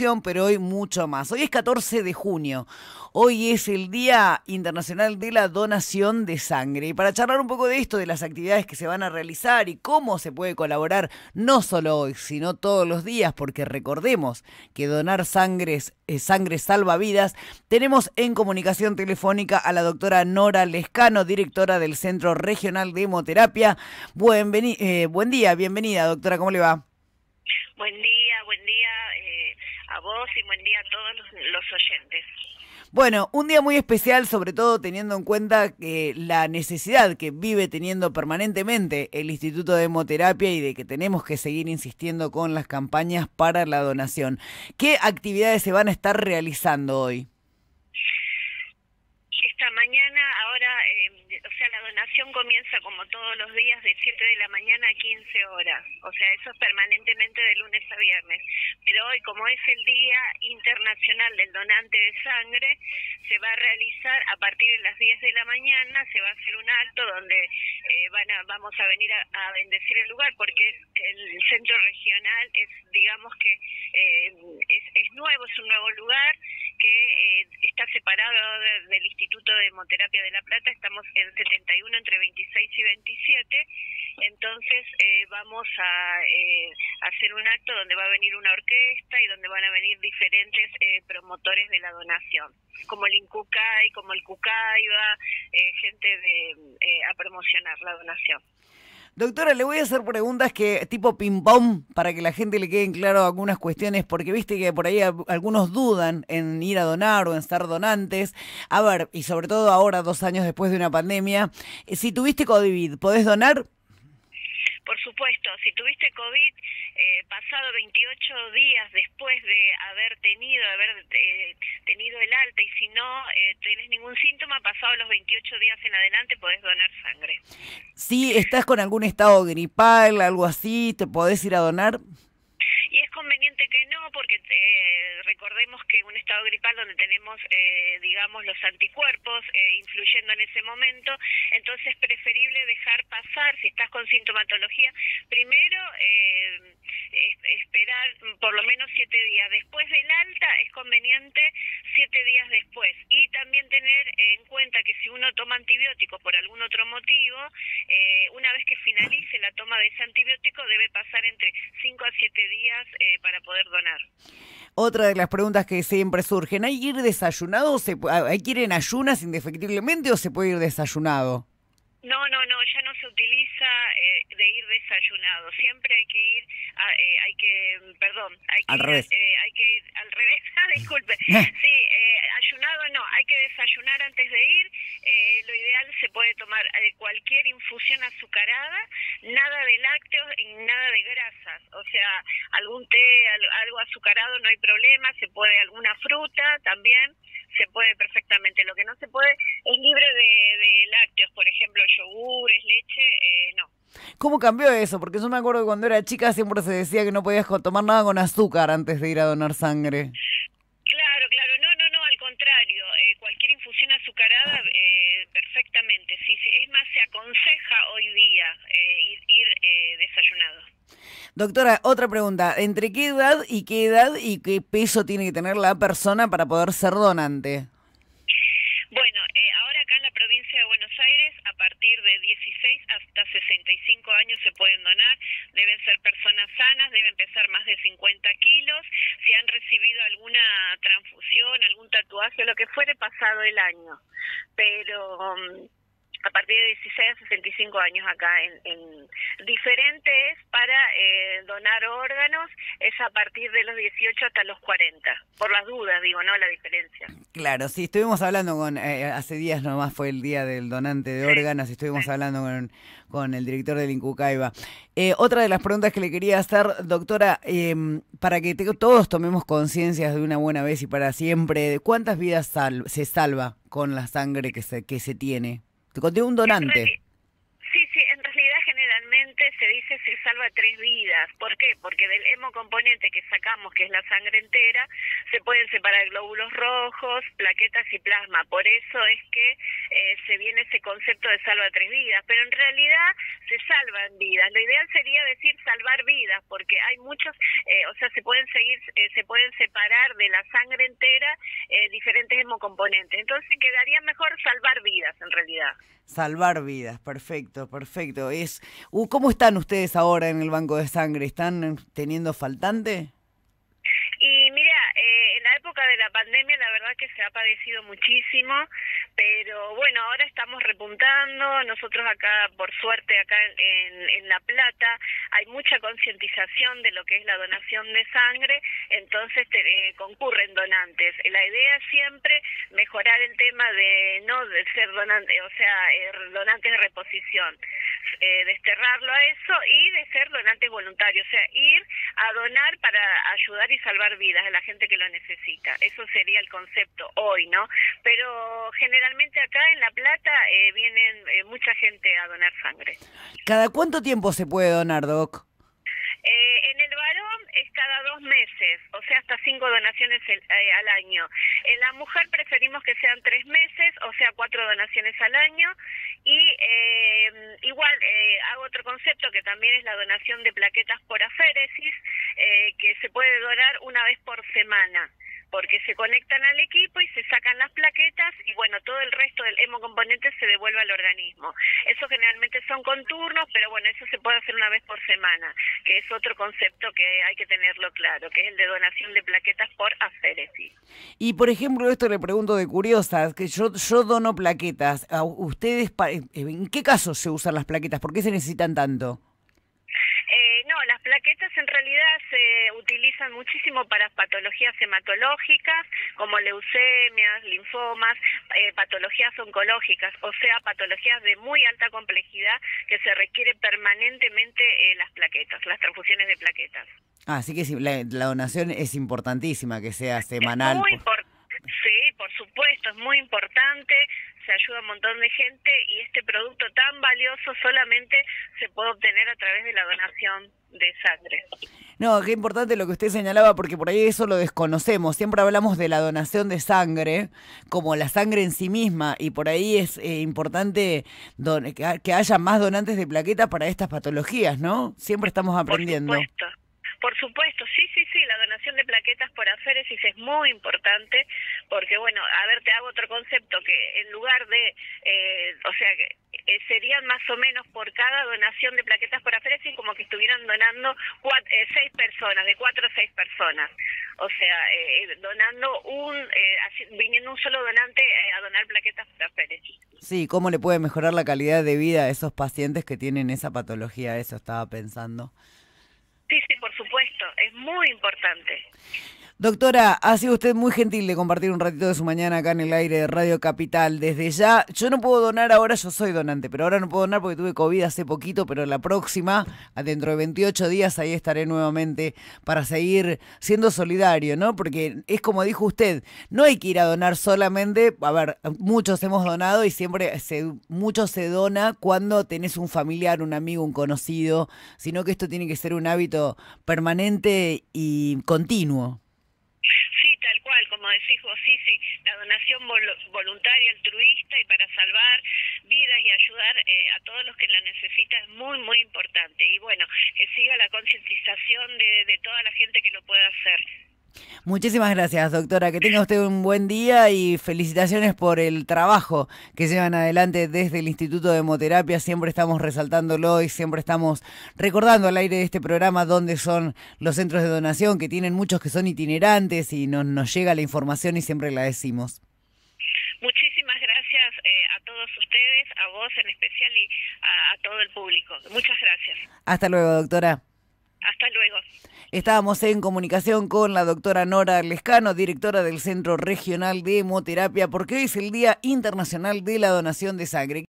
donación, pero hoy mucho más. Hoy es 14 de junio. Hoy es el Día Internacional de la Donación de Sangre. Y para charlar un poco de esto, de las actividades que se van a realizar y cómo se puede colaborar, no solo hoy, sino todos los días, porque recordemos que donar sangre salva vidas, tenemos en comunicación telefónica a la doctora Nora Lescano, directora del Centro Regional de Hemoterapia. Buen día, bienvenida, doctora, ¿cómo le va? Buen día a vos y buen día a todos los oyentes. Bueno, un día muy especial, sobre todo teniendo en cuenta la necesidad que vive teniendo permanentemente el Instituto de Hemoterapia y de que tenemos que seguir insistiendo con las campañas para la donación. ¿Qué actividades se van a estar realizando hoy? Esta mañana, la donación comienza como todos los días de 7 de la mañana a 15 horas. O sea, eso es permanentemente de lunes a viernes. Pero hoy, como es el Día Internacional del Donante de Sangre, se va a realizar a partir de las 10 de la mañana, se va a hacer un acto donde vamos a venir a bendecir el lugar, porque el centro regional digamos que es nuevo, es un nuevo lugar que está separado del Instituto de Hemoterapia de La Plata. Estamos en 71 entre 26 y 27, entonces vamos a hacer un acto donde va a venir una orquesta y donde van a venir diferentes promotores de la donación, como el INCUCAI, como el CUCAIBA, gente a promocionar la donación. Doctora, le voy a hacer preguntas que tipo ping-pong para que la gente le queden claro algunas cuestiones, porque viste que por ahí algunos dudan en ir a donar o en ser donantes. A ver, y sobre todo ahora, 2 años después de una pandemia, si tuviste COVID, ¿podés donar? Por supuesto, si tuviste COVID, pasado 28 días después de haber tenido el alta, y si no tenés ningún síntoma, pasado los 28 días en adelante podés donar sangre. Si estás con algún estado gripal, algo así, ¿te podés ir a donar? Y es conveniente que no, porque recordemos que un estado gripal donde tenemos, los anticuerpos influyendo en ese momento, entonces es preferible dejar pasar, si estás con sintomatología, primero esperar por lo menos 7 días. Después del alta es conveniente 7 días después. Y también tener en cuenta que si uno toma antibióticos por algún otro motivo, una vez que finalice la toma de ese antibiótico debe pasar entre 5 a 7 días para poder donar. Otra de las preguntas que siempre surgen, ¿hay que ir desayunado? ¿Hay que ir en ayunas indefectiblemente o se puede ir desayunado? No, ya no se utiliza de ir desayunado. Siempre hay que ir, Al revés. Hay que ir al revés, disculpe. Sí, ayunado no, hay que desayunar antes de ir. Lo ideal, se puede tomar cualquier infusión azucarada, nada de lácteos y nada de grasas. O sea, algún té, algo azucarado no hay problema, se puede alguna fruta también. Se puede perfectamente. Lo que no se puede es libre de lácteos, por ejemplo, yogures, leche, no. ¿Cómo cambió eso? Porque yo me acuerdo que cuando era chica siempre se decía que no podías tomar nada con azúcar antes de ir a donar sangre. Claro, no, al contrario. Cualquier infusión azucarada, perfectamente. Sí, es más, se aconseja hoy día ir desayunado. Doctora, otra pregunta. ¿Entre qué edad y qué peso tiene que tener la persona para poder ser donante? Bueno, ahora acá en la provincia de Buenos Aires, a partir de 16 hasta 65 años se pueden donar. Deben ser personas sanas, deben pesar más de 50 kilos. Si han recibido alguna transfusión, algún tatuaje, lo que fuere, pasado el año. Pero a partir de 16 a 65 años acá diferente es para donar órganos, es a partir de los 18 hasta los 40, por las dudas digo, ¿no? La diferencia. Claro, sí, estuvimos hablando hace días nomás fue el día del donante de órganos, y estuvimos hablando con el director del INCUCAIBA. Otra de las preguntas que le quería hacer, doctora, para que todos tomemos conciencia de una buena vez y para siempre, ¿de cuántas vidas se salva con la sangre que se tiene? Te conté un donante. Sí, en realidad generalmente se dice se salva 3 vidas. ¿Por qué? Porque del hemocomponente que sacamos, que es la sangre entera, se pueden separar glóbulos rojos, plaquetas y plasma. Por eso es que se viene ese concepto de salva 3 vidas, pero en realidad se salvan vidas. Lo ideal sería decir salvar vidas, porque hay muchos, o sea, se pueden separar de la sangre entera diferentes hemocomponentes. Entonces quedaría mejor salvar vidas en realidad. Salvar vidas, perfecto, perfecto. ¿Cómo están ustedes ahora en el banco de sangre? ¿Están teniendo faltante? Y mira, en la época de la pandemia la verdad que se ha padecido muchísimo, pero bueno, ahora estamos repuntando. Nosotros acá, por suerte, acá en La Plata hay mucha concientización de lo que es la donación de sangre, entonces concurren donantes. La idea es siempre mejorar el tema de no de ser donante, o sea, donantes de reposición, desterrarlo a eso y de ser donantes voluntarios, o sea, ir a donar para ayudar y salvar vidas a la gente que lo necesita. Eso sería el concepto hoy, ¿no? Pero generalmente acá en La Plata vienen mucha gente a donar sangre. ¿Cada cuánto tiempo se puede donar, Doc? En el varón es cada 2 meses, o sea, hasta 5 donaciones al año. En la mujer preferimos que sean 3 meses, o sea, 4 donaciones al año. Y igual hago otro concepto que también es la donación de plaquetas por aféresis, que se puede donar una vez por semana, porque se conectan al equipo y se sacan las plaquetas y bueno, todo el resto del hemocomponente se devuelve al organismo. Eso generalmente son con turnos, pero bueno, eso se puede hacer una vez por semana, que es otro concepto que hay que tenerlo claro, que es el de donación de plaquetas por aféresis. Y por ejemplo, esto le pregunto de curiosa, que yo dono plaquetas. ¿A ustedes, en qué casos se usan las plaquetas? ¿Por qué se necesitan tanto? No, las plaquetas en realidad se utilizan muchísimo para patologías hematológicas, como leucemias, linfomas, patologías oncológicas, o sea, patologías de muy alta complejidad que se requiere permanentemente las plaquetas, las transfusiones de plaquetas. Así que sí, la donación es importantísima, que sea semanal. Es muy sí, por supuesto, es muy importante, se ayuda a un montón de gente y este producto tan valioso solamente se puede obtener a través de la donación de sangre. No, qué importante lo que usted señalaba, porque por ahí eso lo desconocemos. Siempre hablamos de la donación de sangre como la sangre en sí misma, y por ahí es importante que haya más donantes de plaquetas para estas patologías, ¿no? Siempre estamos aprendiendo. Por supuesto, sí, la donación de plaquetas por aféresis es muy importante porque, bueno, a ver, te hago otro concepto, que en lugar de, o sea, que serían más o menos por cada donación de plaquetas por aféresis como que estuvieran donando 6 personas, de 4 a 6 personas. O sea, donando viniendo un solo donante a donar plaquetas por aféresis. Sí, ¿cómo le puede mejorar la calidad de vida a esos pacientes que tienen esa patología? Eso estaba pensando. Sí, por supuesto, es muy importante. Doctora, ha sido usted muy gentil de compartir un ratito de su mañana acá en el aire de Radio Capital. Desde ya, yo no puedo donar ahora, yo soy donante, pero ahora no puedo donar porque tuve COVID hace poquito, pero la próxima, dentro de 28 días, ahí estaré nuevamente para seguir siendo solidario, ¿no? Porque es como dijo usted, no hay que ir a donar solamente, a ver, muchos hemos donado y siempre mucho se dona cuando tenés un familiar, un amigo, un conocido, sino que esto tiene que ser un hábito permanente y continuo. Sí, tal cual, como decís vos, sí, la donación voluntaria, altruista y para salvar vidas y ayudar a todos los que la necesitan es muy, muy importante. Y bueno, que siga la concientización de toda la gente que lo pueda hacer. Muchísimas gracias, doctora. Que tenga usted un buen día y felicitaciones por el trabajo que llevan adelante desde el Instituto de Hemoterapia. Siempre estamos resaltándolo y siempre estamos recordando al aire de este programa dónde son los centros de donación, que tienen muchos que son itinerantes y nos llega la información y siempre la decimos. Muchísimas gracias a todos ustedes, a vos en especial y a todo el público. Muchas gracias. Hasta luego, doctora. Hasta luego. Estábamos en comunicación con la doctora Nora Lescano, directora del Centro Regional de Hemoterapia, porque hoy es el Día Internacional de la Donación de Sangre.